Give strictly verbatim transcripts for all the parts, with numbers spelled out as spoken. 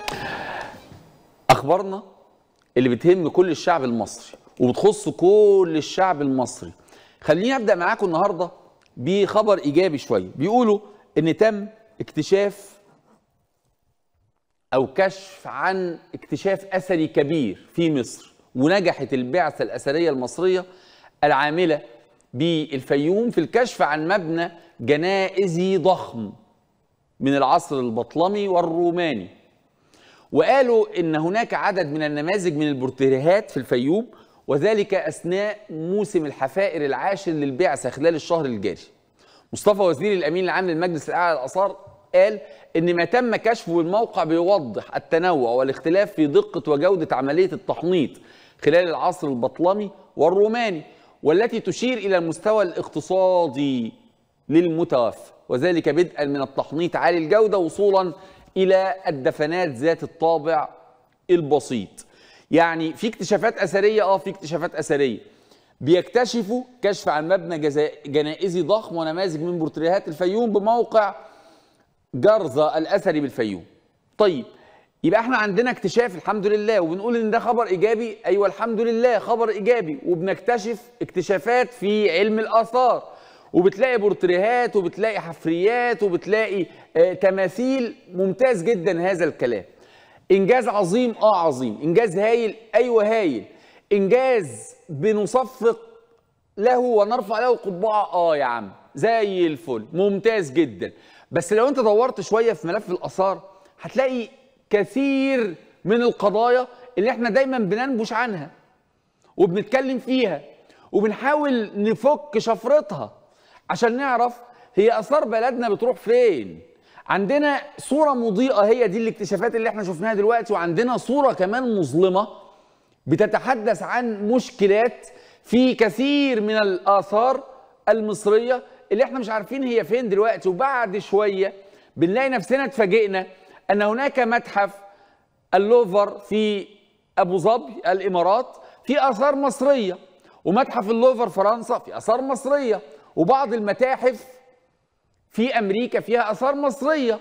اخبارنا اللي بتهم كل الشعب المصري وبتخص كل الشعب المصري. خليني ابدا معاكم النهارده بخبر ايجابي شويه. بيقولوا ان تم اكتشاف او كشف عن اكتشاف اثري كبير في مصر، ونجحت البعثه الاثريه المصريه العامله بالفيوم في الكشف عن مبنى جنائزي ضخم من العصر البطلمي والروماني. وقالوا ان هناك عدد من النماذج من البورتريهات في الفيوم، وذلك اثناء موسم الحفائر العاشر للبعثه خلال الشهر الجاري. مصطفى وزير الامين العام للمجلس الاعلى للاثار قال ان ما تم كشفه بالموقع بيوضح التنوع والاختلاف في دقه وجوده عمليه التحنيط خلال العصر البطلمي والروماني، والتي تشير الى المستوى الاقتصادي للمتوفى، وذلك بدءا من التحنيط عالي الجوده وصولا الى الدفنات ذات الطابع البسيط. يعني في اكتشافات اثريه، اه في اكتشافات اثريه بيكتشفوا كشف عن مبنى جنائزي ضخم ونماذج من بورتريهات الفيوم بموقع جرزة الاثري بالفيوم. طيب يبقى احنا عندنا اكتشاف الحمد لله، وبنقول ان ده خبر ايجابي. ايوه الحمد لله خبر ايجابي، وبنكتشف اكتشافات في علم الاثار، وبتلاقي بورتريهات وبتلاقي حفريات وبتلاقي آه تماثيل. ممتاز جدا هذا الكلام. انجاز عظيم، اه عظيم. انجاز هايل، ايوه هايل. انجاز بنصفق له ونرفع له قبعه، اه يا عم زي الفل، ممتاز جدا. بس لو انت دورت شويه في ملف الاثار هتلاقي كثير من القضايا اللي احنا دايما بننبش عنها وبنتكلم فيها وبنحاول نفك شفرتها عشان نعرف هي اثار بلدنا بتروح فين. عندنا صوره مضيئه، هي دي الاكتشافات اللي احنا شفناها دلوقتي، وعندنا صوره كمان مظلمه بتتحدث عن مشكلات في كثير من الاثار المصريه اللي احنا مش عارفين هي فين دلوقتي. وبعد شويه بنلاقي نفسنا اتفاجئنا ان هناك متحف اللوفر في ابو ظبي الامارات في اثار مصريه، ومتحف اللوفر فرنسا في اثار مصريه، وبعض المتاحف في امريكا فيها اثار مصريه.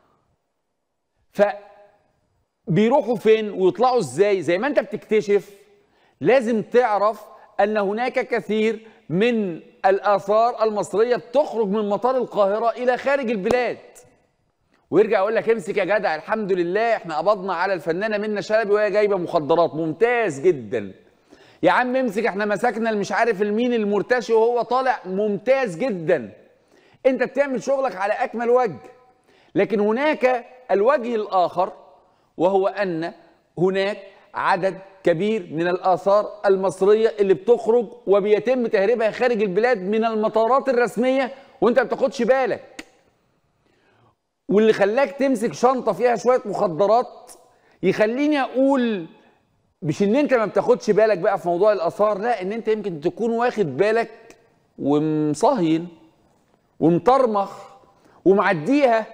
فبيروحوا فين ويطلعوا ازاي؟ زي ما انت بتكتشف لازم تعرف ان هناك كثير من الاثار المصريه بتخرج من مطار القاهره الى خارج البلاد. ويرجع يقول لك امسك يا جدع، الحمد لله احنا قبضنا على الفنانه منة شلبي وهي جايبه مخدرات. ممتاز جدا يا عم. امسك احنا مسكنا مش عارف المين المرتشي وهو طالع. ممتاز جدا. انت بتعمل شغلك على اكمل وجه. لكن هناك الوجه الاخر، وهو ان هناك عدد كبير من الاثار المصريه اللي بتخرج وبيتم تهريبها خارج البلاد من المطارات الرسميه وانت ما بتاخدش بالك. واللي خلاك تمسك شنطه فيها شويه مخدرات يخليني اقول مش ان انت ما بتاخدش بالك بقى في موضوع الاثار، لا، ان انت يمكن تكون واخد بالك ومصهين ومطرمخ ومعديها.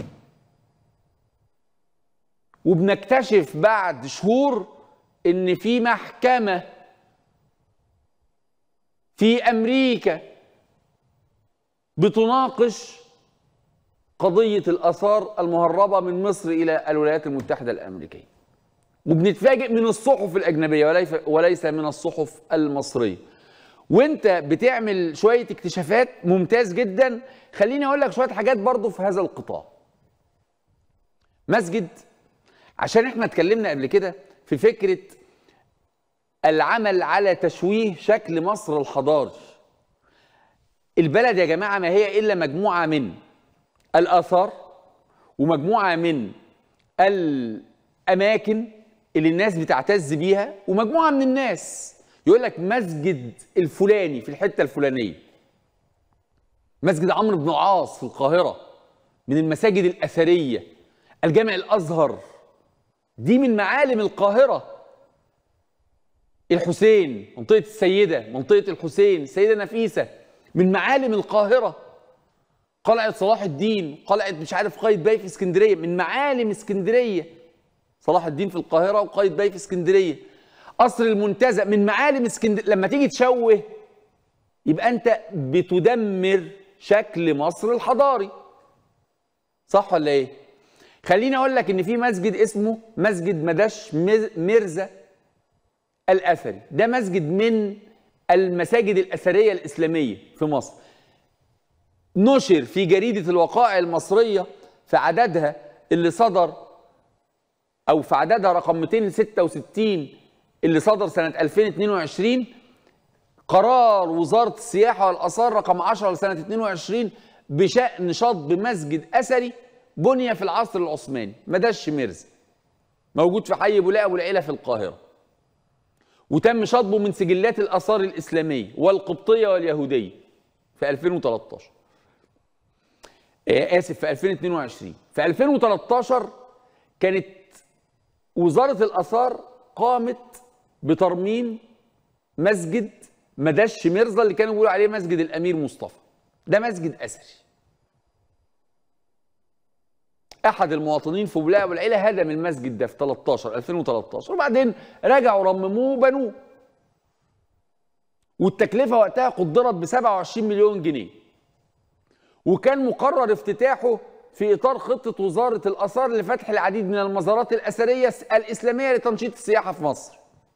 وبنكتشف بعد شهور ان في محكمه في امريكا بتناقش قضيه الاثار المهربه من مصر الى الولايات المتحده الامريكيه. وبنتفاجئ من الصحف الاجنبيه وليس من الصحف المصريه. وانت بتعمل شويه اكتشافات ممتاز جدا. خليني اقول لك شويه حاجات برضو في هذا القطاع. مسجد، عشان احنا اتكلمنا قبل كده في فكره العمل على تشويه شكل مصر الحضاري. البلد يا جماعه ما هي الا مجموعه من الاثار ومجموعه من الاماكن اللي الناس بتعتز بيها، ومجموعه من الناس يقول لك مسجد الفلاني في الحته الفلانيه. مسجد عمرو بن العاص في القاهره من المساجد الاثريه. الجامع الازهر دي من معالم القاهره. الحسين، منطقه السيده، منطقه الحسين، السيده نفيسه من معالم القاهره. قلعه صلاح الدين، قلعه مش عارف قايتباي في اسكندريه، من معالم اسكندريه. صلاح الدين في القاهره وقايتباي في اسكندريه. قصر المنتزه من معالم اسكندريه. لما تيجي تشوه يبقى انت بتدمر شكل مصر الحضاري. صح ولا ايه؟ خليني اقول لك ان في مسجد اسمه مسجد مدش ميرزا الاثري، ده مسجد من المساجد الاثريه الاسلاميه في مصر. نشر في جريده الوقائع المصريه في عددها اللي صدر، او في عددها رقم مئتين وستة وستين اللي صدر سنه ألفين واثنين وعشرين، قرار وزاره السياحه والاثار رقم عشرة لسنه اثنين وعشرين بشان شطب مسجد اثري بني في العصر العثماني، مدش ميرزا، موجود في حي بولاق ابو العيله في القاهره، وتم شطبه من سجلات الاثار الاسلاميه والقبطيه واليهوديه في ألفين وثلاثة عشر. اسف في ألفين واثنين وعشرين. في ألفين وثلاثة عشر كانت وزاره الاثار قامت بترميم مسجد مدش ميرزا اللي كانوا بيقولوا عليه مسجد الامير مصطفى. ده مسجد اثري. احد المواطنين في بولاق ابو العيله هدم المسجد ده في ثلاثة عشر ألفين وثلاثة عشر، وبعدين رجعوا رمموه وبنوه. والتكلفه وقتها قدرت ب سبعة وعشرين مليون جنيه. وكان مقرر افتتاحه في اطار خطه وزاره الاثار لفتح العديد من المزارات الاثريه الاسلاميه لتنشيط السياحه في مصر.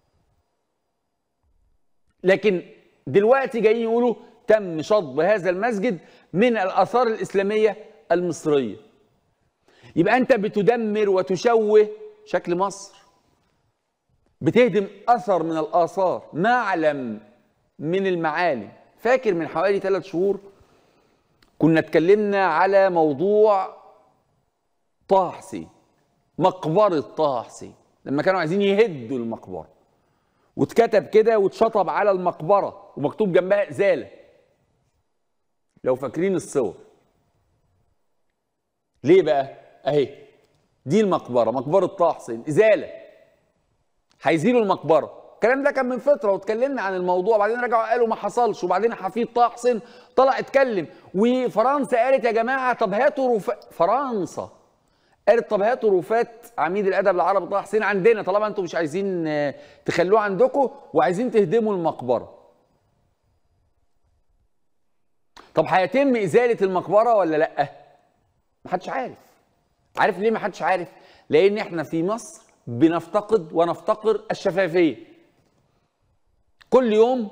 لكن دلوقتي جايين يقولوا تم شطب هذا المسجد من الاثار الاسلاميه المصريه. يبقى انت بتدمر وتشوه شكل مصر، بتهدم اثر من الاثار، معلم من المعالم. فاكر من حوالي ثلاث شهور كنا اتكلمنا على موضوع طه حسين، مقبره طه حسين، لما كانوا عايزين يهدوا المقبره واتكتب كده واتشطب على المقبره ومكتوب جنبها ازاله، لو فاكرين الصور. ليه بقى؟ اهي دي المقبره، مقبره طه حسين، ازاله، هيزيلوا المقبره. الكلام ده كان من فتره واتكلمنا عن الموضوع، وبعدين رجعوا قالوا ما حصلش، وبعدين حفيد طه حسين طلع اتكلم، وفرنسا قالت يا جماعه طب هاتوا رفات، فرنسا قالت طب هاتوا رفات عميد الادب العربي طه حسين عندنا طالما انتم مش عايزين تخلوه عندكم وعايزين تهدموا المقبره. طب هيتم ازاله المقبره ولا لا؟ محدش عارف. عارف ليه محدش عارف؟ لان احنا في مصر بنفتقد ونفتقر الشفافيه. كل يوم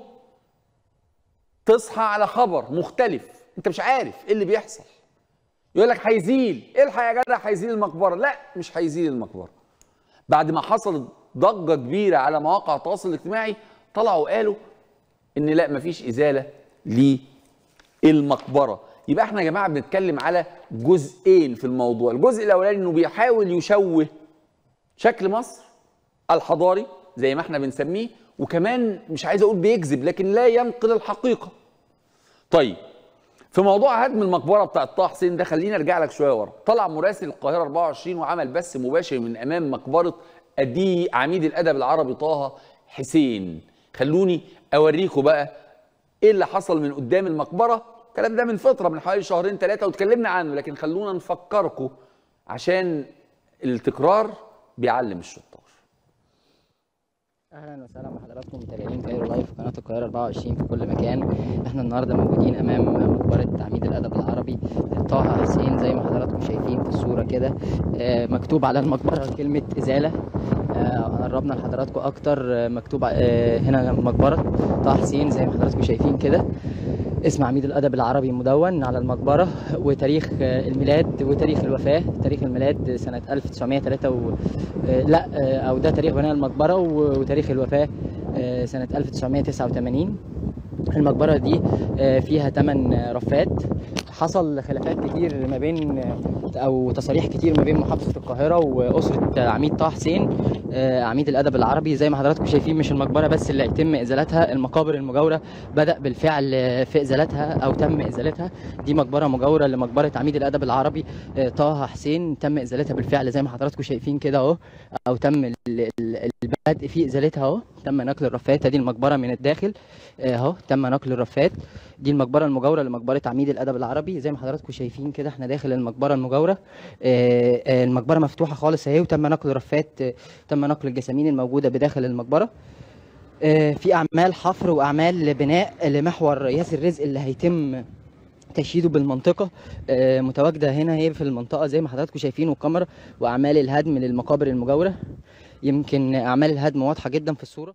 تصحى على خبر مختلف، انت مش عارف ايه اللي بيحصل. يقول لك هيزيل، الحق يا جدع هيزيل المقبره، لا مش هيزيل المقبره. بعد ما حصلت ضجه كبيره على مواقع التواصل الاجتماعي طلعوا قالوا ان لا مفيش ازاله للمقبره. يبقى احنا يا جماعه بنتكلم على جزئين في الموضوع، الجزء الاولاني انه بيحاول يشوه شكل مصر الحضاري زي ما احنا بنسميه، وكمان مش عايز اقول بيكذب لكن لا ينقل الحقيقه. طيب في موضوع هدم المقبره بتاعت طه حسين ده خلينا ارجع لك شويه ورا. طلع مراسل القاهره أربعة وعشرين وعمل بث مباشر من امام مقبره أدي عميد الادب العربي طه حسين. خلوني اوريكم بقى ايه اللي حصل من قدام المقبره. الكلام ده من فتره، من حوالي شهرين ثلاثه واتكلمنا عنه، لكن خلونا نفكركم عشان التكرار بيعلم الشطار. اهلا وسهلا بحضراتكم متابعين كايرو لايف في قناه القاهره أربعة وعشرين في كل مكان. احنا النهارده موجودين امام مقبره عميد الادب العربي طه حسين زي ما حضراتكم شايفين في الصوره كده. آه مكتوب على المقبره كلمه ازاله. آه قربنا لحضراتكم اكتر. آه مكتوب آه هنا مقبره طه حسين زي ما حضراتكم شايفين كده، اسم عميد الادب العربي مدون على المقبره، وتاريخ الميلاد وتاريخ الوفاه. تاريخ الميلاد سنه ألف وتسعمائة وثلاثة و... لا او ده تاريخ بناء المقبره، وتاريخ الوفاه سنه ألف وتسعمائة وتسعة وثمانين. المقبره دي فيها ثمان رفات. حصل خلافات كتير ما بين او تصاريح كتير ما بين محافظه القاهره واسره عميد طه حسين عميد الادب العربي. زي ما حضراتكم شايفين مش المقبره بس اللي يتم ازالتها، المقابر المجاوره بدا بالفعل في ازالتها او تم ازالتها. دي مقبره مجاوره لمقبره عميد الادب العربي طه حسين، تم ازالتها بالفعل زي ما حضراتكم شايفين كده اهو، او تم البدء في ازالتها اهو. تم نقل الرفات، دي المقبره من الداخل اهو، تم نقل الرفات. دي المقبره المجاوره لمقبره عميد الادب العربي زي ما حضراتكم شايفين كده. احنا داخل المقبره المجاوره، المقبره مفتوحه خالص اهي، وتم نقل الرفات، تم نقل الجسامين الموجوده بداخل المقبره. في اعمال حفر واعمال بناء لمحور ياسر رزق اللي هيتم تشييده بالمنطقة آه، متواجدة هنا هي في المنطقة زي ما حضراتكم شايفين، والكاميرا وأعمال الهدم للمقابر المجاورة. يمكن أعمال الهدم واضحة جدا في الصورة.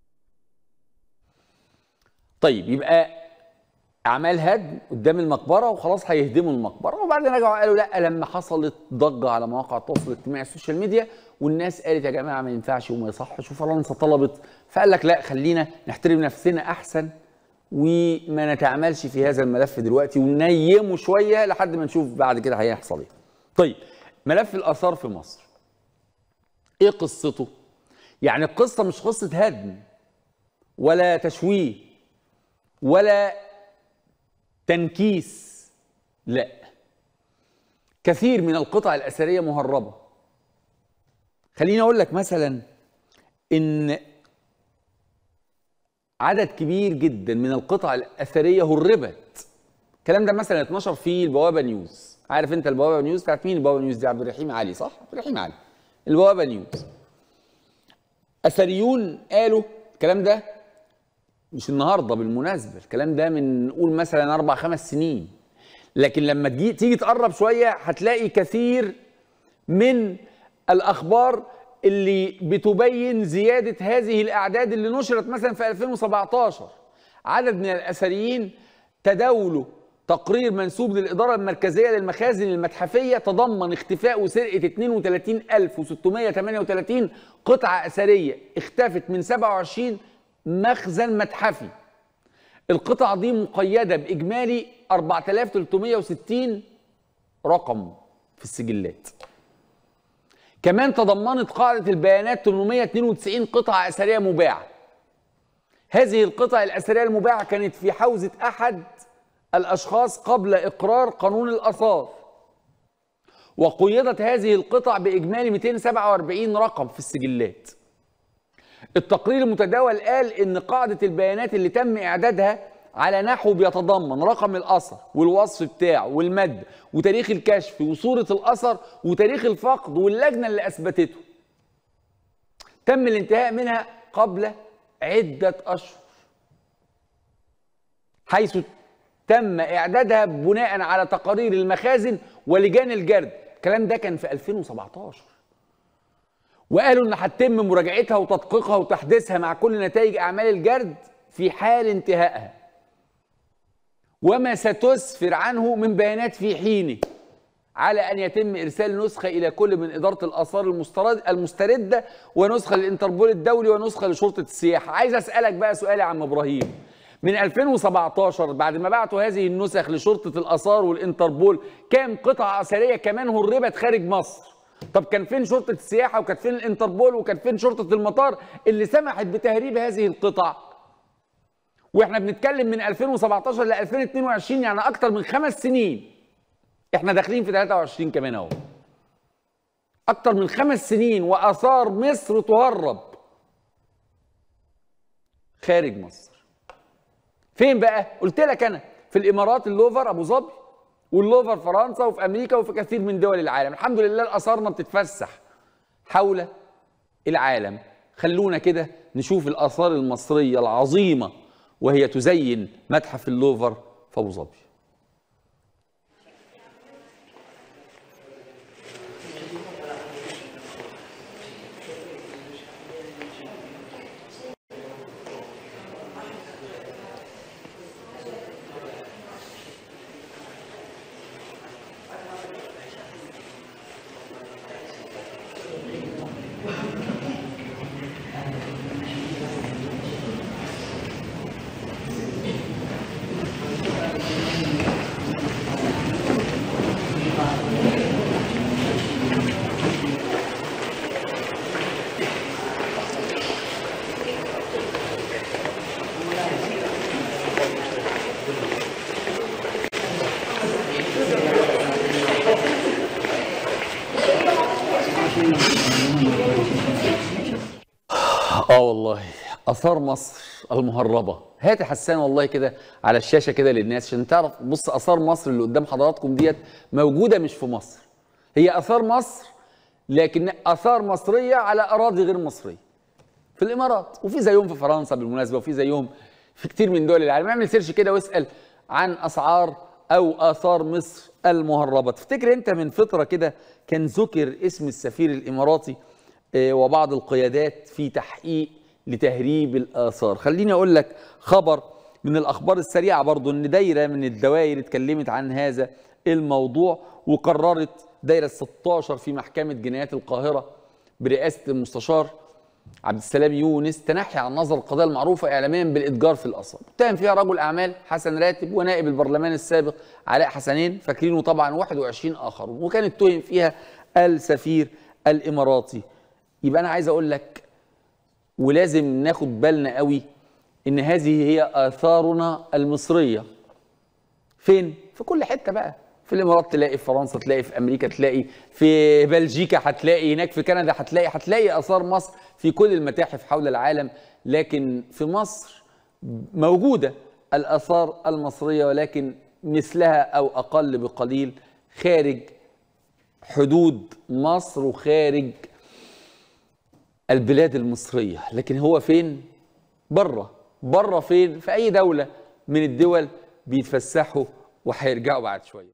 طيب يبقى اعمال هدم قدام المقبره وخلاص هيهدموا المقبره، وبعدين رجعوا قالوا لا لما حصلت ضجه على مواقع التواصل الاجتماعي السوشيال ميديا والناس قالت يا جماعه ما ينفعش وما يصحش وفرنسا طلبت، فقال لك لا خلينا نحترم نفسنا احسن وما نتعاملش في هذا الملف دلوقتي وننيمه شويه لحد ما نشوف بعد كده هيحصل ايه. طيب ملف الاثار في مصر ايه قصته؟ يعني القصه مش قصه هدم ولا تشويه ولا تنكيس، لا، كثير من القطع الأثرية مهربة. خليني أقول لك مثلا إن عدد كبير جدا من القطع الأثرية هربت. الكلام ده مثلا اتنشر في البوابة نيوز. عارف أنت البوابة نيوز؟ تعرف مين البوابة نيوز دي؟ عبد الرحيم علي، صح؟ عبد الرحيم علي. البوابة نيوز. أثريون قالوا الكلام ده مش النهارده بالمناسبه، الكلام ده من نقول مثلا اربع خمس سنين، لكن لما تجي تيجي تقرب شويه هتلاقي كثير من الاخبار اللي بتبين زياده هذه الاعداد اللي نشرت مثلا في ألفين وسبعتاشر. عدد من الاثريين تداولوا تقرير منسوب للاداره المركزيه للمخازن المتحفيه تضمن اختفاء وسرقه اثنين وثلاثين ألف وستمائة وثمانية وثلاثين قطعه اثريه اختفت من سبعة وعشرين مخزن متحفي. القطع دي مقيدة بإجمالي أربعة آلاف وثلاثمائة وستين رقم في السجلات. كمان تضمنت قاعدة البيانات ثمانمائة واثنين وتسعين قطعة أثرية مباعة. هذه القطع الأثرية المباعة كانت في حوزة أحد الأشخاص قبل إقرار قانون الآثار. وقيدت هذه القطع بإجمالي مئتين وسبعة وأربعين رقم في السجلات. التقرير المتداول قال إن قاعدة البيانات اللي تم إعدادها على نحو بيتضمن رقم الأثر والوصف بتاعه والمد وتاريخ الكشف وصورة الأثر وتاريخ الفقد واللجنة اللي أثبتته. تم الانتهاء منها قبل عدة أشهر، حيث تم إعدادها بناء على تقارير المخازن ولجان الجرد. الكلام ده كان في ألفين وسبعتاشر، وقالوا إن هتتم مراجعتها وتدقيقها وتحديثها مع كل نتائج أعمال الجرد في حال انتهائها وما ستسفر عنه من بيانات في حينه، على أن يتم إرسال نسخة إلى كل من إدارة الآثار المستردة ونسخة للإنتربول الدولي ونسخة لشرطة السياحة. عايز أسألك بقى سؤال يا عم إبراهيم، من ألفين وسبعتاشر بعد ما بعتوا هذه النسخ لشرطة الآثار والإنتربول كام قطعة أثرية كمان هربت خارج مصر؟ طب كان فين شرطة السياحة وكان فين الانتربول وكان فين شرطة المطار اللي سمحت بتهريب هذه القطع؟ واحنا بنتكلم من ألفين وسبعتاشر ل ألفين واثنين وعشرين، يعني اكتر من خمس سنين. احنا داخلين في ثلاثة وعشرين كمان اهو. اكتر من خمس سنين واثار مصر تهرب خارج مصر. فين بقى؟ قلت لك انا في الامارات اللوفر ابو ظبي، واللوفر فرنسا، وفي امريكا، وفي كثير من دول العالم. الحمد لله اثارنا بتتفسح حول العالم. خلونا كده نشوف الاثار المصريه العظيمه وهي تزين متحف اللوفر في ابو ظبي. اه والله اثار مصر المهربه. هات حسان والله كده على الشاشه كده للناس عشان تعرف. بص اثار مصر اللي قدام حضراتكم ديت موجوده مش في مصر، هي اثار مصر لكن اثار مصريه على اراضي غير مصريه في الامارات، وفي زيهم في فرنسا بالمناسبه، وفي زيهم في كتير من دول العالم. اعمل سيرش كده واسال عن اسعار أو آثار مصر المهربة. تفتكر أنت من فترة كده كان ذكر اسم السفير الإماراتي وبعض القيادات في تحقيق لتهريب الآثار. خليني أقول لك خبر من الأخبار السريعة برضو، إن دايرة من الدوائر اتكلمت عن هذا الموضوع، وقررت دايرة ستة عشر في محكمة جنايات القاهرة برئاسة المستشار عبد السلام يونس تنحي عن نظر القضية المعروفة إعلاميا بالإتجار في الآثار. اتهم فيها رجل أعمال حسن راتب ونائب البرلمان السابق علاء حسنين، فاكرينه طبعا، واحد وعشرين آخرون، وكان اتهم فيها السفير الإماراتي. يبقى أنا عايز أقول لك ولازم ناخد بالنا قوي إن هذه هي آثارنا المصرية. فين؟ في كل حتة بقى، في الامارات تلاقي، في فرنسا تلاقي، في امريكا تلاقي، في بلجيكا هتلاقي، هناك في كندا هتلاقي، هتلاقي اثار مصر في كل المتاحف حول العالم. لكن في مصر موجوده الاثار المصريه، ولكن مثلها او اقل بقليل خارج حدود مصر وخارج البلاد المصريه. لكن هو فين؟ بره. بره فين؟ في اي دوله من الدول بيتفسحوا وهيرجعوا بعد شويه.